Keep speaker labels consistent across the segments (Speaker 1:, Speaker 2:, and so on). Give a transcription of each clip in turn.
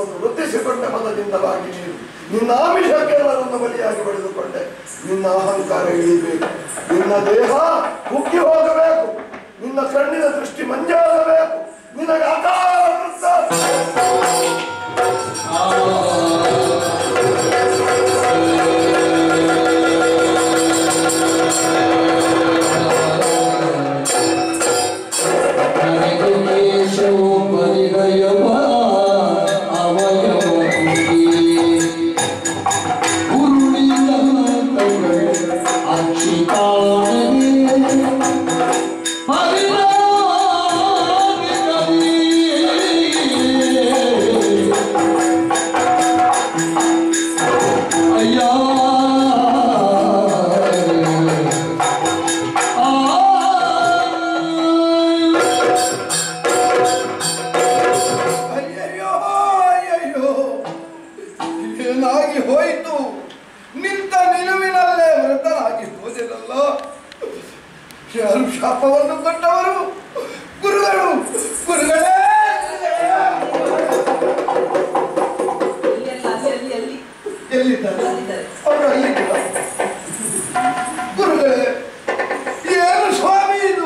Speaker 1: ಜ್ಞಾನವನ್ನು ವೃದ್ಧಿಸಿಕೊಂಡ ಮನದಿಂದಲಾಗಿ ನೀನು ನಿನ್ನ ಆಮಿಷಕ್ಕೆಲ್ಲ ನನ್ನ ಬಲಿಯಾಗಿ ಪಡೆದುಕೊಂಡೆ. ನಿನ್ನ ಅಹಂಕಾರ ಇಳಿಬೇಕು, ನಿನ್ನ ದೇಹ ಕುಗ್ಗಿ ಹೋಗಬೇಕು, ನಿನ್ನ ಕಣ್ಣಿನ ದೃಷ್ಟಿ ಮಂಜಾಗಬೇಕು, ನಿನಗೆ ಅಕಾಲ ಶಾಪವನ್ನು ಕೊಟ್ಟವರು ಗುರುಗಳು. ಗುರುಗಳೇ ಎಲ್ಲಿದ್ದಾರೆ? ಅವರು ಅಲ್ಲಿದ್ದ. ಗುರುಗಳೇ, ಏನು ಸ್ವಾಮಿ ಇದು?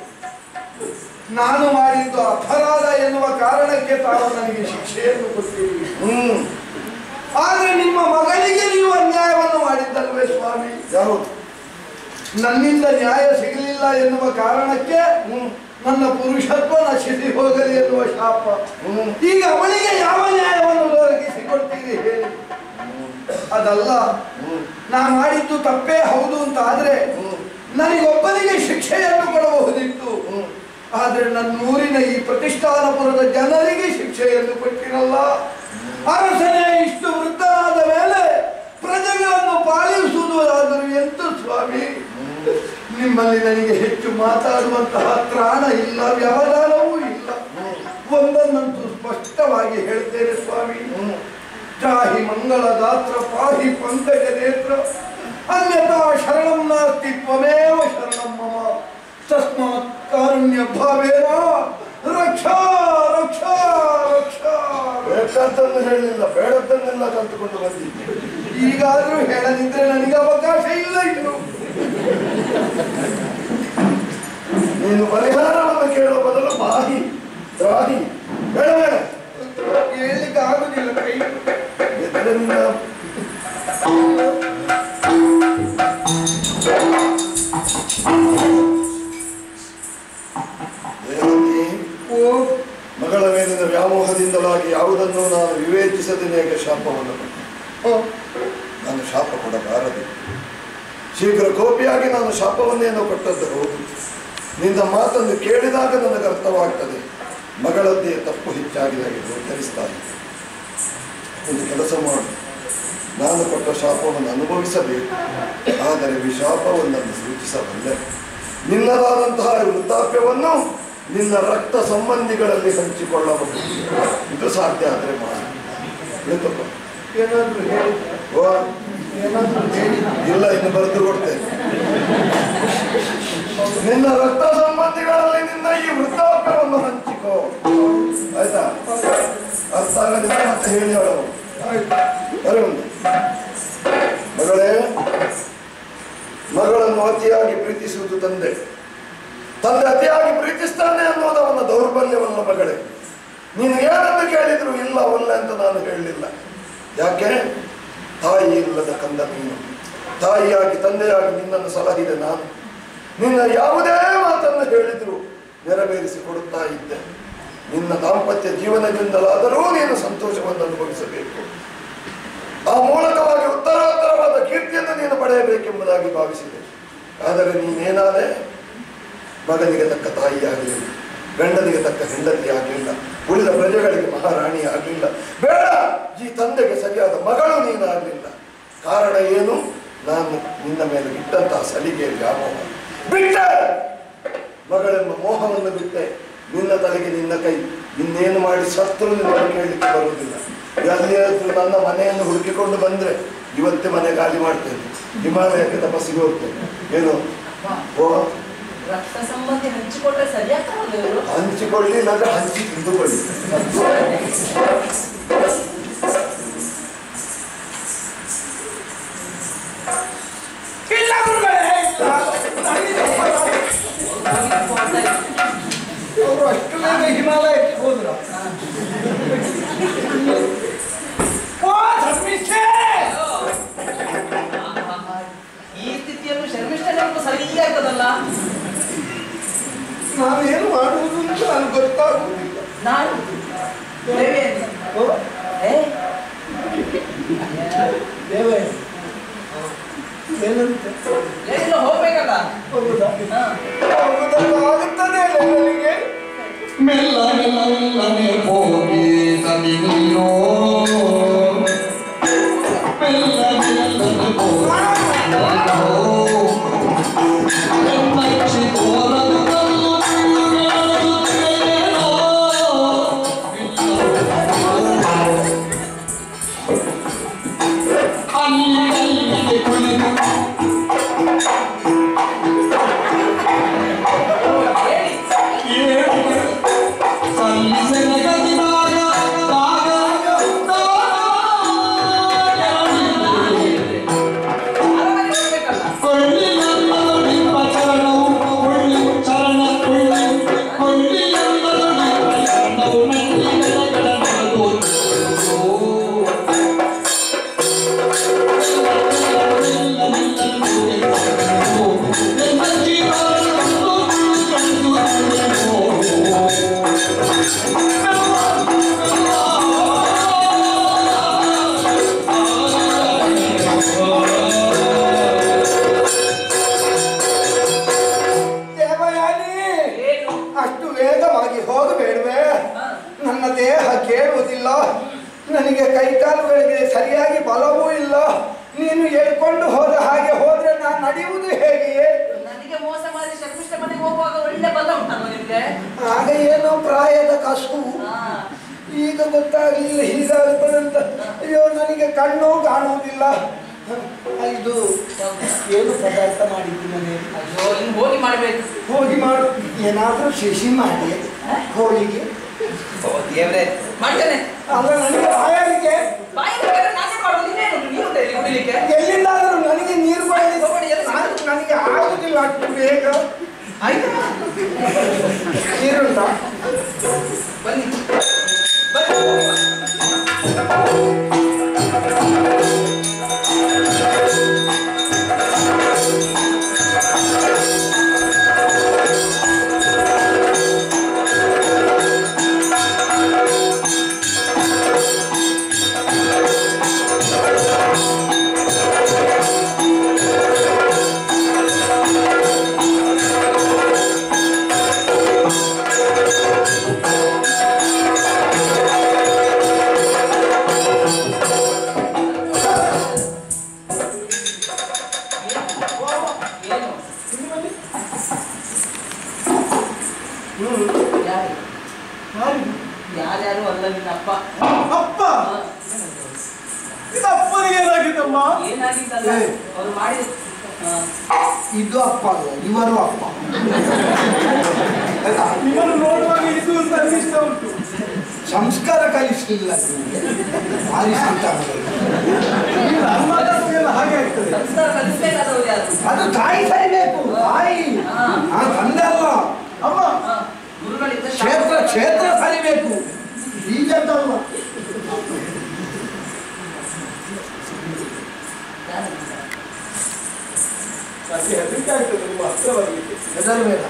Speaker 1: ನಾನು ಮಾಡಿದ್ದು ಅಪರಾಧ ಎನ್ನುವ ಕಾರಣಕ್ಕೆ ತಾವು ನನಗೆ ಶಿಕ್ಷೆಯನ್ನು ಕೊಟ್ಟಿರಿ. ಆದ್ರೆ ನಿಮ್ಮ ಮಗಳಿಗೆ ನೀವು ಅನ್ಯಾಯವನ್ನು ಮಾಡಿದ್ದಲ್ವೇ ಸ್ವಾಮಿ? ಯಾವುದು? ನನ್ನಿಂದ ನ್ಯಾಯ ಸಿಗಲಿಲ್ಲ ಎನ್ನುವ ಕಾರಣಕ್ಕೆ ನನ್ನ ಪುರುಷತ್ವ ನಶಿಸಿ ಹೋಗಲಿ ಎನ್ನುವ ಶಾಪ. ಈಗ ಅವಳಿಗೆ ಯಾವ ನ್ಯಾಯವನ್ನು ದೊರಕಿಸಿಕೊಡ್ತೀರಿ ಹೇಳಿ? ಅದಲ್ಲ, ನಾ ಮಾಡಿದ್ದು ತಪ್ಪೇ ಹೌದು ಅಂತ ಆದ್ರೆ ನನಗೊಬ್ಬನಿಗೆ ಶಿಕ್ಷೆಯನ್ನು ಕೊಡಬಹುದಿತ್ತು. ಆದ್ರೆ ನನ್ನ ಊರಿನ ಈ ಪ್ರತಿಷ್ಠಾನಪುರದ ಜನರಿಗೆ ಶಿಕ್ಷೆಯನ್ನು ಕೊಟ್ಟಿರಲ್ಲ. ಅರಸನೇ ಇಷ್ಟು ವೃದ್ಧನಾದ ಮೇಲೆ ಪ್ರಜೆಗಳನ್ನು ಪಾಲಿಸುವುದಾದರೂ ಎಂತ ಸ್ವಾಮಿ? ನಿಮ್ಮಲ್ಲಿ ನನಗೆ ಹೆಚ್ಚು ಮಾತಾಡುವಂತಹ ತ್ರಾಣ ಇಲ್ಲ, ವ್ಯವಧಾನವೂ ಇಲ್ಲ. ಒಂದನ್ನಂತೂ ಸ್ಪಷ್ಟವಾಗಿ ಹೇಳ್ತೇನೆ ಸ್ವಾಮಿ. ತ್ರಾಹಿ ಮಂಗಳ ಗಾತ್ರ ಪಾಹಿ ಪಂಕಜ ನೇತ್ರ ಅನ್ಯತಾ ಶರಣಂ ನಾಸ್ತಿ ತ್ವಮೇವ ಶರಣಂ ಮಮ ತಸ್ಮಾತ್ ಕಾರುಣ್ಯ ಭಾವೇನ ರಕ್ಷಾ ರಕ್ಷಾ ರಕ್ಷಾ. ಬೇಕಂತಂದು ಹೇಳಲಿಲ್ಲ, ಬೇಡದ್ದನ್ನೆಲ್ಲ ಕಲ್ತುಕೊಂಡು ಬಂದಿದ್ದೆ. ಈಗಾದ್ರೂ ಹೇಳದಿದ್ರೆ ನನಗೆ ಅವಕಾಶ ಇಲ್ಲ. ಇನ್ನು ನೀನು ಪರಿಹಾರವನ್ನು ಕೇಳುವ ಬದಲು ಬಾಹಿ ತ್ರಾಹಿ ಬೇಡ ಬೇಡ ಹೇಳಲಿಕ್ಕೆ ಆಗುದಿಲ್ಲ. ಕೈ ಎದರಿಂದ ಮಗಳ ಮೇಲಿನ ವ್ಯಾಮೋಹದಿಂದಲಾಗಿ ಯಾವುದನ್ನು ನಾನು ವಿವೇಚಿಸದೇನೆ ಶಾಪವನ್ನು ಕೊಟ್ಟೆ. ನಾನು ಶಾಪ ಕೊಡಬಾರದು. ಶೀಘ್ರ ಕೋಪಿಯಾಗಿ ನಾನು ಶಾಪವನ್ನೇನೋ ಕೊಟ್ಟದ್ದು ಹೌದು. ನಿನ್ನ ಮಾತನ್ನು ಕೇಳಿದಾಗ ನನಗೆ ಅರ್ಥವಾಗ್ತದೆ ಮಗಳದ್ದೇ ತಪ್ಪು ಹೆಚ್ಚಾಗಿದೆ ಗೋಚರಿಸ್ತಾರೆ. ಒಂದು ಕೆಲಸ ಮಾಡು, ನಾನು ಕೊಟ್ಟ ಶಾಪವನ್ನು ಅನುಭವಿಸಬೇಕು, ಆದರೆ ವಿಶಾಪವನ್ನು ಸೂಚಿಸಬಲ್ಲೆ. ನಿನ್ನದಾದಂತಹ ವೃದ್ಧಾಪ್ಯವನ್ನು ನಿನ್ನ ರಕ್ತ ಸಂಬಂಧಿಗಳಲ್ಲಿ ಹಂಚಿಕೊಳ್ಳಬಹುದು. ಇದು ಸಾಧ್ಯ ಆದರೆ ಮಾಡಿ. ಏನಾದರೂ ಹೇಳಿ ಇಲ್ಲ, ಇನ್ನು ಬರೆದು ಕೊಡ್ತೇನೆ. ನಿನ್ನ ರಕ್ತ ಸಂಬಂಧಿಗಳಲ್ಲಿ ನಿನ್ನ ಈ ವೃದ್ಧಾಪ್ಯವನ್ನು ಹಂಚಿಕೋ, ಆಯ್ತಾ? ಅರ್ಥ ಆಗಲಿಲ್ಲ ಮತ್ತೆ ಹೇಳಿ ಹೇಳವು. ಮಗಳೇ, ಮಗಳನ್ನು ಅತಿಯಾಗಿ ಪ್ರೀತಿಸುವುದು ತಂದೆ. ತಂದೆ ಅತಿಯಾಗಿ ಪ್ರೀತಿಸ್ತಾನೆ ಅನ್ನೋದವನ್ನ ದೌರ್ಬಲ್ಯವಲ್ಲ ಮಗಳೇ. ನೀನು ಏನನ್ನು ಕೇಳಿದ್ರು ಇಲ್ಲ ಒಲ್ಲೆ ಅಂತ ನಾನು ಹೇಳಲಿಲ್ಲ. ಯಾಕೆ? ತಾಯಿ ಇಲ್ಲದ ಕಂದ ನೀನು. ತಾಯಿಯಾಗಿ ತಂದೆಯಾಗಿ ನಿನ್ನನ್ನು ಸಲಹಿದೆ ನಾನು. ನಿನ್ನ ಯಾವುದೇ ಮಾತನ್ನು ಹೇಳಿದ್ರು ನೆರವೇರಿಸಿ ಕೊಡುತ್ತಾ ಇದ್ದೆ. ನಿನ್ನ ದಾಂಪತ್ಯ ಜೀವನದಿಂದಲಾದರೂ ನೀನು ಸಂತೋಷವನ್ನು ಅನುಭವಿಸಬೇಕು. ಆ ಮೂಲಕವಾಗಿ ಉತ್ತರೋತ್ತರವಾದ ಕೀರ್ತಿಯನ್ನು ನೀನು ಪಡೆಯಬೇಕೆಂಬುದಾಗಿ ಭಾವಿಸಿದೆ. ಆದರೆ ನೀನೇನಾದೆ? ಮಗನಿಗೆ ತಕ್ಕ ತಾಯಿ ಆಗಲಿಲ್ಲ, ಗಂಡನಿಗೆ ತಕ್ಕ ಹೆಂಡತಿ ಆಗಲಿಲ್ಲ, ಉಳಿದ ಪ್ರಜೆಗಳಿಗೆ ಮಹಾರಾಣಿ ಆಗಲಿಲ್ಲ. ಬೇಡ, ಈ ತಂದೆಗೆ ಸರಿಯಾದ ಮಗಳು ನೀನಾಗಲಿಲ್ಲ. ಕಾರಣ ಏನು? ನಾನು ನಿನ್ನ ಮೇಲೆ ಬಿಟ್ಟಂತಹ ಸಲಿಗೆ ವ್ಯಾಮೋಹ ಬಿಟ್ಟೆ. ಮಗಳೆಂಬ ಮೋಹವನ್ನು ಬಿಟ್ಟೆ. ನಿನ್ನ ತಲೆಗೆ ನಿನ್ನ ಕೈ. ಇನ್ನೇನು ಮಾಡಿ ಸತ್ರು ನಿನ್ನ ಕೇಳಲಿಕ್ಕೆ ಬರುವುದಿಲ್ಲ. ಎಲ್ಲಿಯಾದ್ರೂ ನನ್ನ ಮನೆಯನ್ನು ಹುಡುಕಿಕೊಂಡು ಬಂದ್ರೆ ಇವತ್ತೇ ಮನೆ ಖಾಲಿ ಮಾಡ್ತೇನೆ, ಹಿಮಾಲಯಕ್ಕೆ ತಪಸ್ಸಿಗೆ ಹೋಗ್ತೇನೆ. ಏನು ಓ
Speaker 2: ರಕ್ತ ಸಂಬಂಧಿ ಹಂಚಿಕೊಂಡ್ರೆ ಸರಿಯಾಗ್ತದೆ. ಹಂಚಿಕೊಳ್ಳಿ, ಇಲ್ಲಾಂದ್ರೆ ಹಂಚಿ ತಿಂದುಕೊಳ್ಳಿ.
Speaker 1: ಏನಂತೆ
Speaker 2: ಎಲ್ಲ ಹೋಗ್ಬೇಕಲ್ಲ.
Speaker 1: ಆಗುತ್ತದೆ ನನಗೆ.
Speaker 3: ಮೆಲ್ಲ ಮೆಲ್ಲನೆ ಹೋಗಿ ಸದಿನಿಯೋ ಮೆಲ್ಲ ಮೆಲ್ಲನೆ
Speaker 1: ನನಗೆ ಕೈಕಾಲುಗಳಿಗೆ ಸರಿಯಾಗಿ ಬಲವೂ ಇಲ್ಲ. ನೀನು ಹೇಳ್ಕೊಂಡು ಹೋದ ಹಾಗೆ ಹೋದ್ರೆ ನಾನು ನಡೆಯುವುದು ಹೇಗೆ?
Speaker 2: ನನಗೆ ಮೋಸ ಮಾಡಿ ಶರ್ಮಿಷ್ಠ ಮನೆಗೆ ಹೋಗುವಾಗ ಒಳ್ಳೆ ಬಲ ಉಂಟಲ್ವ ನಿಮ್ಗೆ?
Speaker 1: ಆಗ ಏನೋ ಪ್ರಾಯದ ಕಸು, ಈಗ ಗೊತ್ತಾಗಲಿಲ್ಲ ಹೀಗಾಗ್ತದಂತ. ಅಯ್ಯೋ ನನಗೆ ಕಣ್ಣು ಕಾಣುವುದಿಲ್ಲ. ಇದು ಏನು ಪದಾರ್ಥ ಮಾಡಿದ್ದು ಮನೆಯಲ್ಲಿ?
Speaker 2: ಅಯ್ಯೋ ಇನ್ನು ಹೋಗಿ ಮಾಡ್ಬೇಕು.
Speaker 1: ಹೋಗಿ ಮಾಡು, ಏನಾದ್ರೂ ಶಿಶಿ ಮಾಡಿ ಹೋಳಿಗೆ
Speaker 2: ಮಾಡ್ತೇನೆ.
Speaker 1: ಅಲ್ಲ ನನಗೆ ಬಾಯಾರಿಕೆ.
Speaker 2: ನಾನೇ ಮಾಡೋದು ಇನ್ನೇನು ನೀವು ಕುಡಿಲಿಕ್ಕೆ?
Speaker 1: ಎಲ್ಲಿಂದಾದರೂ ನನಗೆ ನೀರು ನನಗೆ ಆಗುದಿಲ್ಲ ಅಷ್ಟು ಬೇಗ.
Speaker 2: ಆಯ್ತಾ
Speaker 1: ನೀರುಂಟಾ?
Speaker 2: ಬನ್ನಿ ಯಾರ್ಯಾರು ಅಲ್ಲ ನಿನ್ನಪ್ಪ.
Speaker 1: ಅಪ್ಪ ಅಪ್ಪನಿಗೆ ಏನಾಗಿತ್ತಮ್ಮ?
Speaker 2: ಏನಾಗಿತ್ತಲ್ಲ ಅವ್ರು ಮಾಡಿದ.
Speaker 1: ಇದು ಅಪ್ಪ ಅಲ್ಲ, ಇವರು ಅಪ್ಪ. ಇವರು ನೋಡುವಾಗ ಇದು ಇಷ್ಟ ಉಂಟು. ಸಂಸ್ಕಾರ ಕಲಿಸಲಿಲ್ಲ ಭಾರಿ ಸಂತಾನಗಳು. ಹಾಗೆ ಆಗ್ತದೆ.
Speaker 2: ಸಂಸ್ಕಾರ ಕಲಿಸ್ಬೇಕಾದವ್ರು ಯಾರು?
Speaker 1: ಅದು ತಾಯಿ ಸರಿಬೇಕು. ತಾಯಿ ತಂದೆ ಅಲ್ಲ ಅಮ್ಮ.
Speaker 2: ಗುರುಗಳಿಂದ
Speaker 1: ಕ್ಷೇತ್ರ ಕ್ಷೇತ್ರ ಸರಿಬೇಕು. ಬೀಜದಲ್ಲ. ಹೆದರಬೇಡ.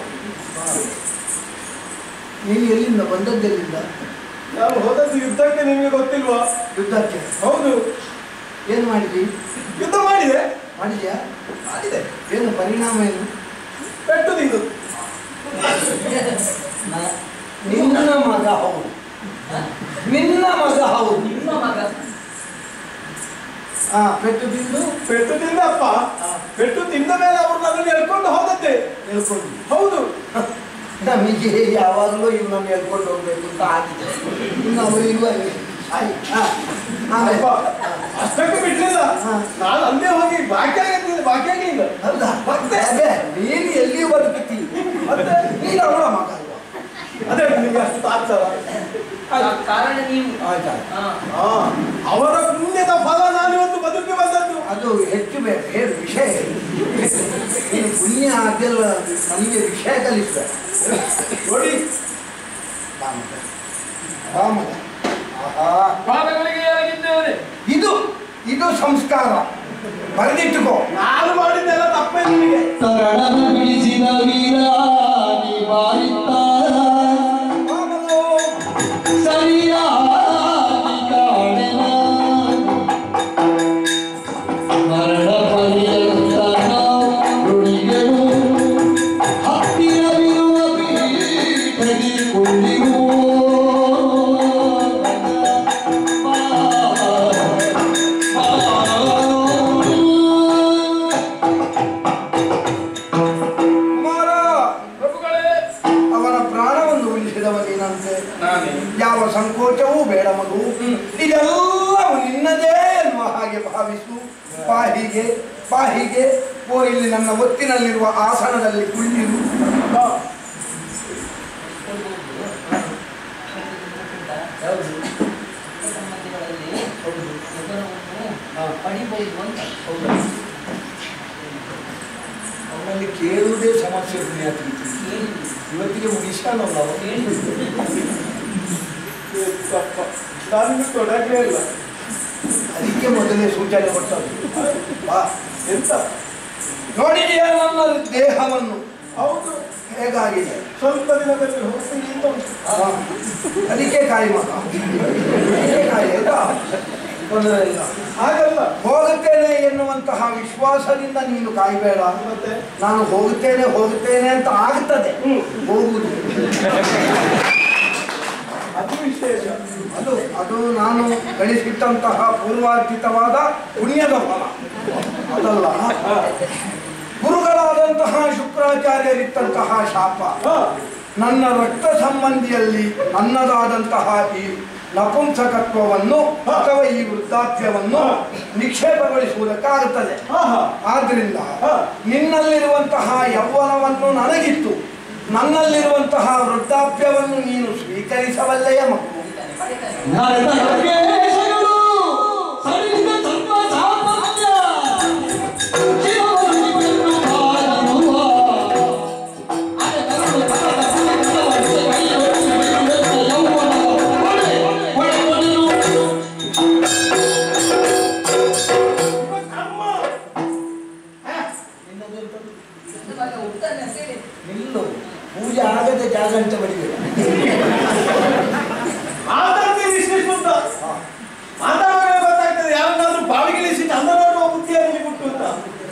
Speaker 1: ನೀನು ಎಲ್ಲಿಂದ ಬಂದದ್ದೆಲ್ಲಿಂದ?
Speaker 4: ನಾನು ಹೋದದ್ದು ಯುದ್ಧಕ್ಕೆ. ನಿಮಗೆ ಗೊತ್ತಿಲ್ವಾ?
Speaker 1: ಯುದ್ಧಕ್ಕೆ?
Speaker 4: ಹೌದು.
Speaker 1: ಏನು ಮಾಡಿದ್ವಿ?
Speaker 4: ಯುದ್ಧ ಮಾಡಿದೆ.
Speaker 1: ಮಾಡಿದ್ಯಾ?
Speaker 4: ಮಾಡಿದೆ.
Speaker 1: ಏನು ಪರಿಣಾಮ ಏನು?
Speaker 4: ಪೆಟ್ಟು ತಿಂದು.
Speaker 1: ನಿನ್ನ ಮಗ ಹೌದು. ನಿನ್ನ ಮಗ ಹೌದು.
Speaker 2: ನಿಮ್ಮ ಮಗ.
Speaker 1: ಪೆಟ್ಟು ತಿಂದು.
Speaker 4: ಪೆಟ್ಟು ತಿಂದಪ್ಪ. ಪೆಟ್ಟು ತಿಂದ ಮೇಲೆ ಅವರು ನನ್ನನ್ನು ಎಳ್ಕೊಂಡು ಹೋದದ್ದೆ.
Speaker 1: ಹೇಳ್ಕೊಂಡು?
Speaker 4: ಹೌದು.
Speaker 1: ನಮಗೆ ಯಾವಾಗಲೂ ಇವನನ್ನು ಹೇಳ್ಕೊಂಡು ಹೋಗ್ಬೇಕು ಅಂತ ಆಗಿದೆ. ನಾವು ಇರುವ
Speaker 4: ಅಷ್ಟಕ್ಕೆ ಬಿಡ್ಲಿಲ್ಲ. ನಾನು ಅಂದೇ ಹೋಗಿ ಭಾಗ್ಯಾಗಿಂದ.
Speaker 1: ಹೌದಾ? ಮತ್ತೆ ನೀನು ಎಲ್ಲಿ ಬದುಕುತ್ತೀನಿ? ಮತ್ತೆ ನೀನು ಅವಳ ಮಗ ಅಲ್ವಾ?
Speaker 4: ಅದೇ ನಿಮಗೆ ಅಷ್ಟು ತಾತ್ಸರ.
Speaker 2: ಕಾರಣ ನೀವು.
Speaker 1: ಆಯ್ತಾ?
Speaker 4: ಅವರ ಪುಣ್ಯದ ಫಲ ನಾನು ಇವತ್ತು ಬದುಕಿ ಬಂದದ್ದು.
Speaker 1: ಅದು ಹೆಚ್ಚು ಬೇಕು. ಹೇಳು ವಿಷಯ. ನೀನು ಪುಣ್ಯ ಅದೆಲ್ಲ ನನಗೆ ವಿಷಯ ಕಲಿಸ್ಬೇಕು.
Speaker 4: ನೋಡಿ
Speaker 1: ಇದು ಇದು ಸಂಸ್ಕಾರ. ಬರೆದಿಟ್ಟುಕೋ.
Speaker 4: ನಾನು ಮಾಡಿದ್ದೆಲ್ಲ ತಪ್ಪೇ ನಿಮಗೆ.
Speaker 3: ತರಣನು ಬಿಡಿಸಿದ ವೀರ ನಿವಾರಿತಾರ ಸರಿಯಾಗಿ ಕಾಣೆನ ಮರಣ ಪರ್ಯಂತ
Speaker 5: ಹೀಗೆ ಬಾ ಹೀಗೆ ಓ ಇಲ್ಲಿ ನನ್ನ ಒತ್ತಿನಲ್ಲಿರುವ ಆಸನದಲ್ಲಿ ಕುಳ್ಳಿರು. ಅವನಲ್ಲಿ ಕೇಳುವುದೇ ಸಮಸ್ಯೆ. ಇವತ್ತಿಗೆ ಮುಗಿಸ್ತಾನಲ್ಲ
Speaker 4: ತೊಡಗೇ ಇಲ್ಲ.
Speaker 5: ಅದಕ್ಕೆ ಮೊದಲೇ ಸೂಚನೆ ಕೊಟ್ಟದ್ದು. ಬಾ ಎಂತ ನೋಡಿದೆಯಾ ನನ್ನ ದೇಹವನ್ನು?
Speaker 4: ಹೌದು,
Speaker 5: ಹೇಗಾಗಿದೆ?
Speaker 4: ಸ್ವಲ್ಪ ದಿನದಲ್ಲಿ ಹೋಗ್ತೀನಿ ಅಂತ ಉಂಟು.
Speaker 5: ಅದಕ್ಕೆ ಕಾಯಿ ಮಗ, ಅದಕ್ಕೆ ಕಾಯಿ ಆಯ್ತಾ? ತೊಂದರೆ ಇಲ್ಲ.
Speaker 4: ಹಾಗಲ್ಲ,
Speaker 5: ಹೋಗುತ್ತೇನೆ ಎನ್ನುವಂತಹ ವಿಶ್ವಾಸದಿಂದ ನೀನು ಕಾಯಬೇಡ.
Speaker 4: ಮತ್ತೆ
Speaker 5: ನಾನು ಹೋಗುತ್ತೇನೆ ಹೋಗುತ್ತೇನೆ ಅಂತ ಆಗುತ್ತದೆ, ಹೋಗುವುದು
Speaker 4: ಅದು ವಿಶೇಷ.
Speaker 5: ಅದು ನಾನು ಗಳಿಸಿಟ್ಟಂತಹ ಪೂರ್ವಾರ್ಜಿತವಾದ ಪುಣ್ಯದ ಫಲ ಅದಲ್ಲ. ಗುರುಗಳಾದಂತಹ ಶುಕ್ರಾಚಾರ್ಯರಿತ್ತಂತಹ ಶಾಪ ನನ್ನ ರಕ್ತ ಸಂಬಂಧಿಯಲ್ಲಿ ನನ್ನದಾದಂತಹ ಈ ನಪುಂಸಕತ್ವವನ್ನು ಅಥವಾ ಈ ವೃದ್ಧಾಪ್ಯವನ್ನು ನಿಕ್ಷೇಪಗೊಳಿಸುವುದಕ್ಕಾಗುತ್ತದೆ. ಆದ್ರಿಂದ ನಿನ್ನಲ್ಲಿರುವಂತಹ ಯೌವನವನ್ನು ನನಗಿತ್ತು, ನನ್ನಲ್ಲಿರುವಂತಹ ವೃದ್ಧಾಪ್ಯವನ್ನು ನೀನು ಸ್ವೀಕರಿಸಬಲ್ಲೆಯ ಮಕ್ಕಳು. ಪೂಜೆ ಆಗದೆ ಜಾಗ ಅಂತ ಬಡಿಬೇಕು.
Speaker 4: ಗೊತ್ತಾಗ್ತದೆ ಯಾರನ್ನಾದ್ರೂ ಬಾವಿಗಿಳಿಸಿ ಚಂದ ನೋಡುವ ಬುದ್ಧಿಯಲ್ಲಿ ಬಿಟ್ಟು ಅಂತ.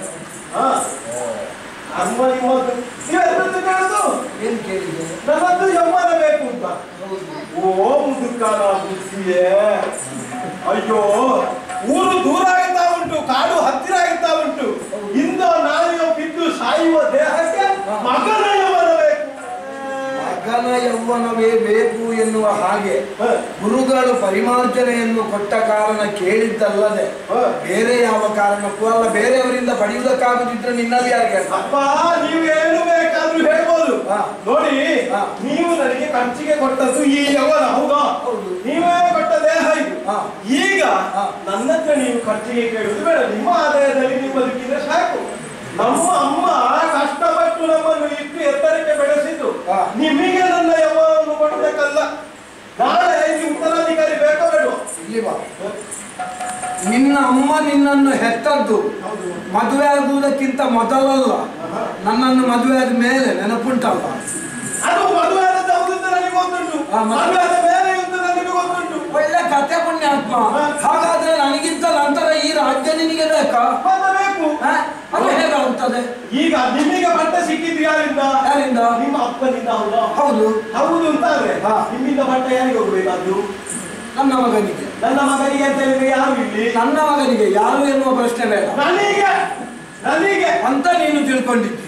Speaker 4: ಅಮ್ಮ ನಿಮ್ಮದು ನೀವೆಲ್ಲರೂ ಕೇಳುದು
Speaker 5: ಏನ್ ಕೇಳಿದೆ?
Speaker 4: ನನ್ನದು ಯೌವನ ಬೇಕು ಅಂತ. ಓ ಮುದುಕನ ಬುದ್ಧಿಯೇ, ಅಯ್ಯೋ ಊರು ದೂರ ಆಗ್ತಾ ಉಂಟು, ಕಾಡು ಹತ್ತಿರ ಆಗ್ತಾ ಉಂಟು. ಇಂದು ನಾಳೆಯೋ ಬಿದ್ದು ಸಾಯುವ ದೇಹಕ್ಕೆ ಮಗನ ಯೌವನ ಬೇಕು.
Speaker 5: ಮಗನ ಯೌವನವೇ ಬೇಕು ಎನ್ನುವ ಹಾಗೆ ಗುರುಗಳು ಪರಿಮಾರ್ಜನೆಯನ್ನು ಕೊಟ್ಟ ಕಾರಣ ಕೇಳಿದ್ದಲ್ಲದೆ ಬೇರೆ ಯಾವ ಕಾರಣಕ್ಕೂ ಅಲ್ಲ. ಬೇರೆಯವರಿಂದ ಪಡೆಯುವುದಕ್ಕಾಗುದಿದ್ರೆ ನಿನ್ನಲ್ಲಿ ಯಾರಿಗೆ?
Speaker 4: ಅಪ್ಪ ನೀವು ಏನು ಬೇಕಾದ್ರೂ ಹೇಳ್ಬೋದು. ನೋಡಿ, ನೀವು ನನಗೆ ಖರ್ಚಿಗೆ ಕೊಟ್ಟದ್ದು ಈ ಯೌವನ, ಹೌದಾ? ನೀವೇ ಕೊಟ್ಟ ದೇಹ ಇದು. ಈಗ ನನ್ನ ಹತ್ರ ನೀವು ಖರ್ಚಿಗೆ ಕೇಳುವುದು ಬೇಡ. ನಿಮ್ಮ ಆದಾಯದಲ್ಲಿ ನೀವು ಬದುಕಿದ್ರೆ ಸಾಕು. ನಮ್ಮ ಅಮ್ಮ ಕಷ್ಟಪಟ್ಟು ನಮ್ಮನ್ನು ಇಟ್ಟು ಎತ್ತರಕ್ಕೆ ಬೆಳೆಸಿದ್ದು ನಿಮಗೆ ನನ್ನ ಯೌವನವನ್ನು ಕೊಡಬೇಕಲ್ಲ. ನಾಳೆ ಈ ಉತ್ತರಾಧಿಕಾರಿ ಬೇಕೋ ಬೇಡ?
Speaker 5: ಇಲ್ಲಿ ಬಾ. ನಿನ್ನ ಅಮ್ಮ ನಿನ್ನನ್ನು ಹೆತ್ತದ್ದು ಮದುವೆ ಆಗುವುದಕ್ಕಿಂತ ಮೊದಲಲ್ಲ, ನನ್ನನ್ನು ಮದುವೆ ಆದ ಮೇಲೆ. ನೆನಪುಂಟಲ್ಲ?
Speaker 4: ಅದು ಮದುವೆ ಆದದ್ದು ಹೌದು ಅಂತ ನನಗೆ ಗೊತ್ತುಂಟು, ಮದುವೆ ಆದ ಮೇಲೆ ಅಂತ ನನಗೆ ಗೊತ್ತುಂಟು.
Speaker 5: ಒಳ್ಳೆ ಕಥೆ ಪುಣ್ಯಾತ್ಮ. ಹಾಗಾದ್ರೆ ನನಗಿಂತ ನಂತರ ಈ ರಾಜ್ಯ ನಿನಗೆ ಬೇಕಾ?
Speaker 4: ಬೇಕು.
Speaker 5: ಅದು ಹೇಗಾಗುತ್ತದೆ?
Speaker 4: ಈಗ ನಿಮಗೆ ಬಟ್ಟೆ ಸಿಕ್ಕಿದ್ದು ಯಾರಿಂದ?
Speaker 5: ಯಾರಿಂದ?
Speaker 4: ನಿಮ್ಮ ಅಪ್ಪನಿಂದ. ಹೌದಾ?
Speaker 5: ಹೌದು.
Speaker 4: ಹೌದು ಅಂತ ಆದ್ರೆ ನಿಮ್ಮಿಂದ ಬಟ್ಟೆ ಯಾರಿಗೆ ಹೋಗ್ಬೇಕಾದ್ದು?
Speaker 5: ನನ್ನ ಮಗನಿಗೆ.
Speaker 4: ನನ್ನ ಮಗನಿಗೆ ಅಂತ ಹೇಳಿದ್ರೆ ಯಾರು ಇಲ್ಲಿ?
Speaker 5: ನನ್ನ ಮಗನಿಗೆ ಯಾರು ಎನ್ನುವ ಪ್ರಶ್ನೆ ಬೇಡ.
Speaker 4: ನನಗೆ ನನಗೆ ಅಂತ ನೀನು
Speaker 5: ತಿಳ್ಕೊಂಡಿದ್ದಿ.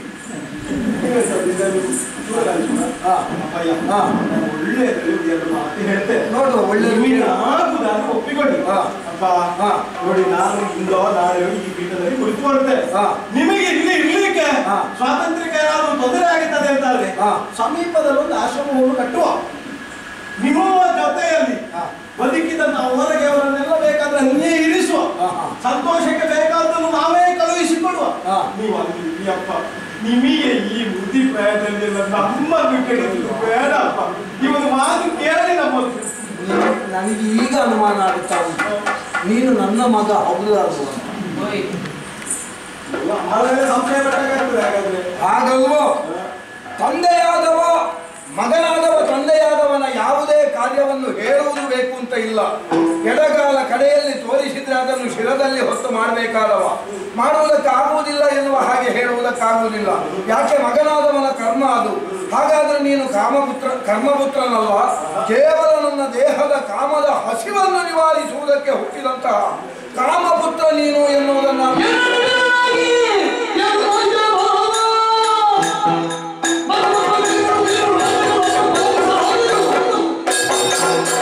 Speaker 5: ನೋಡು, ಒಳ್ಳೆ
Speaker 4: ಒಪ್ಪಿಕೊಳ್ಳಿ. ಅಪ್ಪ ನೋಡಿ, ನಾನು ಇಂದೋ ನಾಳೆ ಈ ಪೀಠದಲ್ಲಿ ಕುಳಿತುಕೊಳ್ತೇನೆ. ನಿಮಗೆ ಇಲ್ಲಿ ಇರ್ಲಿಕ್ಕೆ ಸ್ವಾತಂತ್ರ್ಯಕ್ಕೆ ಏನಾದ್ರು ತೊಂದರೆ ಆಗುತ್ತದೆ ಅಂತಾದ್ರೆ ಸಮೀಪದಲ್ಲಿ ಒಂದು ಆಶ್ರಮವನ್ನು ಕಟ್ಟುವ. ನಿಮ್ಮ ಜೊತೆಯಲ್ಲಿ ಬದುಕಿದ ನಾವು ಹೊರಗೆ ಅವರನ್ನೆಲ್ಲ ಬೇಕಾದ್ರೆ ಹಂಗೆ ಇರಿಸುವ. ಸಂತೋಷಕ್ಕೆ ಬೇಕಾದನ್ನು ನಾವೇ ಕಳುಹಿಸಿಕೊಡುವ. ನೀವು ಅಲ್ಲಿ ಅಪ್ಪ ನಿಮಗೆ ಈ ಬುದ್ಧಿ ಪ್ರಯತ್ನದಲ್ಲಿ ನಮ್ಮನ್ನು ಕೆಡುವುದು ಬೇಡ ಅಪ್ಪ. ಇವನು ಮಾತು ಕೇಳಿ ನಮ್ಮದು.
Speaker 5: ನನಗೆ ಈಗ ಅನುಮಾನ ಆಗುತ್ತಾ ಉಂಟು, ನೀನು ನನ್ನ ಮಗ ಹೌದು ಅಲ್ವ?
Speaker 4: ಸಂಶಯ ಪಟ್ಟಾಗ್ತದೆ. ಹಾಗಾದ್ರೆ
Speaker 5: ಹಾಗಲ್ವೋ? ತಂದೆಯಾದವ ಮಗನಾದವ ತಂದೆಯಾದವನ ಯಾವುದೇ ಕಾರ್ಯವನ್ನು ಹೇಳುವುದು ಬೇಕು ಅಂತ ಇಲ್ಲ. ಎಡಗಾಲ ಕಡೆಯಲ್ಲಿ ತೋರಿಸಿದ್ರೆ ಅದನ್ನು ಶಿರದಲ್ಲಿ ಹೊತ್ತು ಮಾಡಬೇಕಾದವ. ಮಾಡುವುದಕ್ಕಾಗುವುದಿಲ್ಲ ಎನ್ನುವ ಹಾಗೆ ಹೇಳುವುದಕ್ಕಾಗುವುದಿಲ್ಲ. ಯಾಕೆ? ಮಗನಾದವನ ಕರ್ಮ ಅದು. ಹಾಗಾದ್ರೆ ನೀನು ಕರ್ಮಪುತ್ರನಲ್ಲ, ಕೇವಲ ನನ್ನ ದೇಹದ ಕಾಮದ ಹಸಿವನ್ನು ನಿವಾರಿಸುವುದಕ್ಕೆ ಹುಟ್ಟಿದಂತಹ ಕಾಮಪುತ್ರ ನೀನು ಎನ್ನುವುದನ್ನು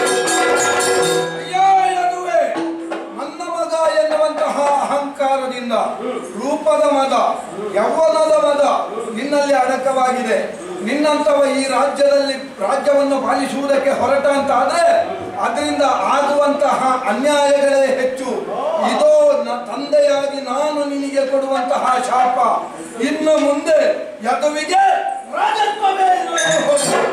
Speaker 5: ಅಹಂಕಾರದಿಂದ ಕಾರಣದಿಂದ ರೂಪದ ಮದ, ಯೌವನದ ಮದ ನಿನ್ನಲ್ಲಿ ಅಡಕವಾಗಿದೆ. ನಿನ್ನಂತವ ಈ ರಾಜ್ಯವನ್ನು ಪಾಲಿಸುವುದಕ್ಕೆ ಹೊರಟ ಅಂತಾದ್ರೆ ಅದರಿಂದ ಆಗುವಂತಹ ಅನ್ಯಾಯಗಳೇ ಹೆಚ್ಚು. ಇದೋ ತಂದೆಯಾಗಿ ನಾನು ನಿನಗೆ ಕೊಡುವಂತಹ ಶಾಪ. ಇನ್ನು ಮುಂದೆ ಯದುವಿಗೆ ರಾಜತ್ವವೇ ಇಲ್ಲವೇ ಹೋಗು.